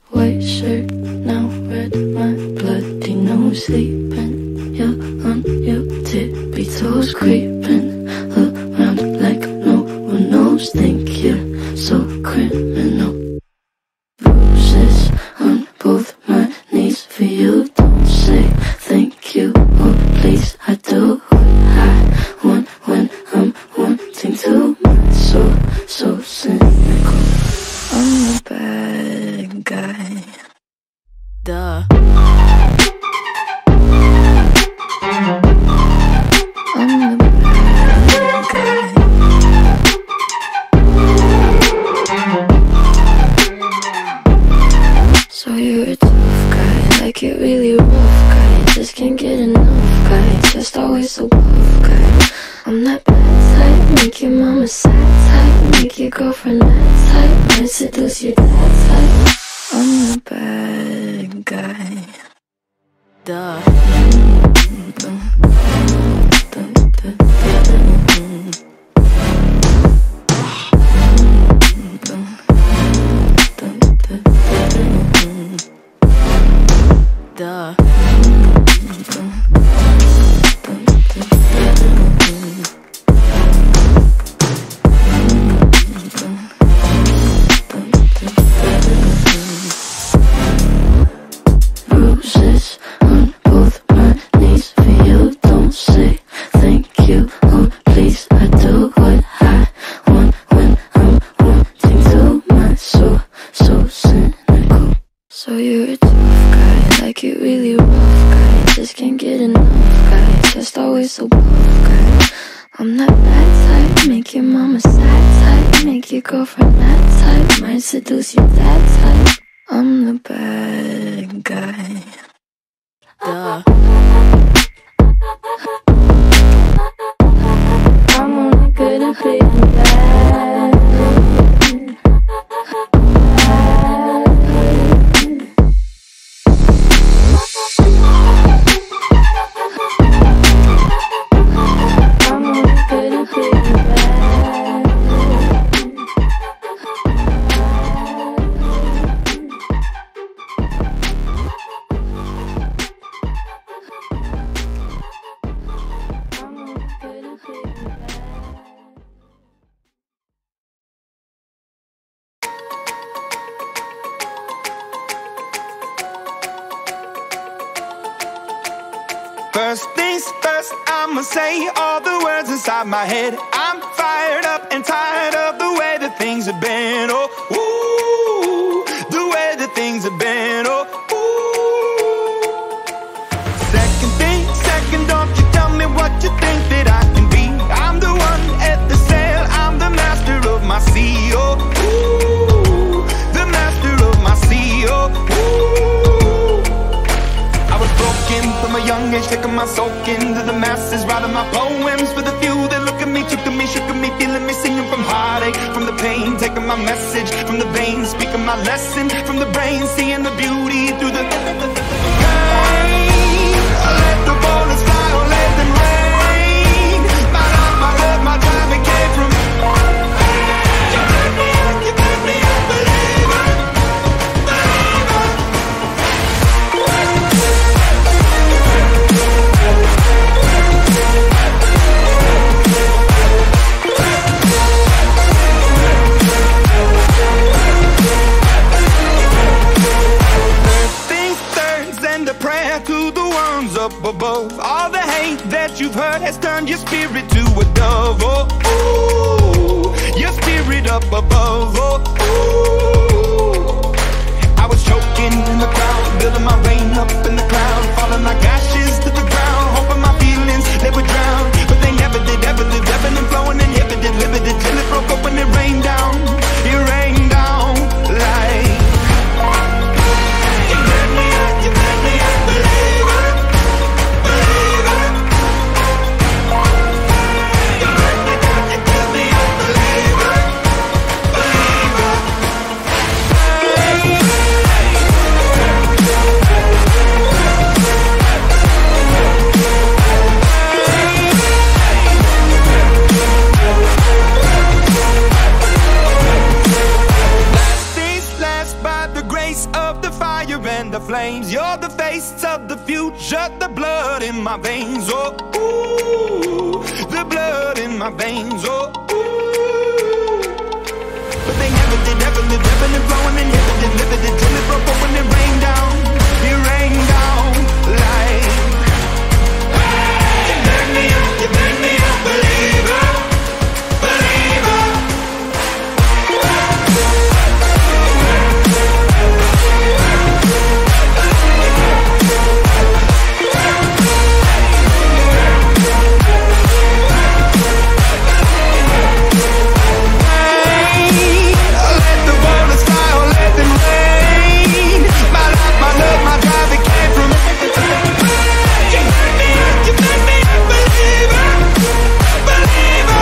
white shirt, now red, my bloody nose sleeping. You're on your tippy toes, creeping around like no one knows. Think you're so criminal. Bruises on both my knees for you. Don't say thank you or please. I do what I want when I'm wanting too much. So cynical. I'm the bad guy. Duh. I'm the bad guy. So you're a tough guy, like it really rough guy. Just can't get enough guy, just always so buff guy. I'm that bad type, make your mama sad type, make your girlfriend that type, might seduce your dad type. I'm the bad guy. Duh. Duh. Bruises on both my knees for you. Don't say thank you or please. I do what I want when I'm wanting too much. So cynical. So you're a tough guy, like it really rough guy. Just can't get enough guy, just always so buff guy. I'm that bad type, make your mama sad type, make your girlfriend that type, might seduce your dad type. I'm the bad guy. Duh. I'm only good at being bad. I'm only good at being bad. First things first, I'ma say all the words inside my head. I'm fired up and tired of the way that things have been. Oh, ooh, the way that things have been. Oh, ooh. Second thing, second, don't you tell me what you think that I can be. I'm the one at the sail, I'm the master of my sea. Oh, ooh, the master of my sea. Oh, ooh. I was broken from a young age, taking my soul into the masses, writing my poems for the few that look at me, took to me, shook at me, feeling me, singing from heartache, from the pain, taking my message from the veins, speaking my lesson from the brain, seeing the beauty through the pain. Let the bullets fly or let them rain. My life, my love, my time, it came from you put me up, believer, believer. To the ones up above, all the hate that you've heard has turned your spirit to a dove. Oh, ooh, your spirit up above. Oh, ooh. I was choking in the crowd, building my rain up in the cloud, falling like ashes to the ground, hoping my feelings they would drown, but they never did. Ever lived, ebbing and flowing, inhibited, limited, till it broke up and it rained down. It rained down like. 'cause you're the face of the future, the blood in my veins, oh, ooh, the blood in my veins, oh, ooh. But they never did, never lived, never lived, flowing and never did, never did, till it broke up when it rained down like, you burn me up, believer, believer. Let the bullets fly or let them rain. My life, my love, my drive, it came from you burn me up, believer, believer.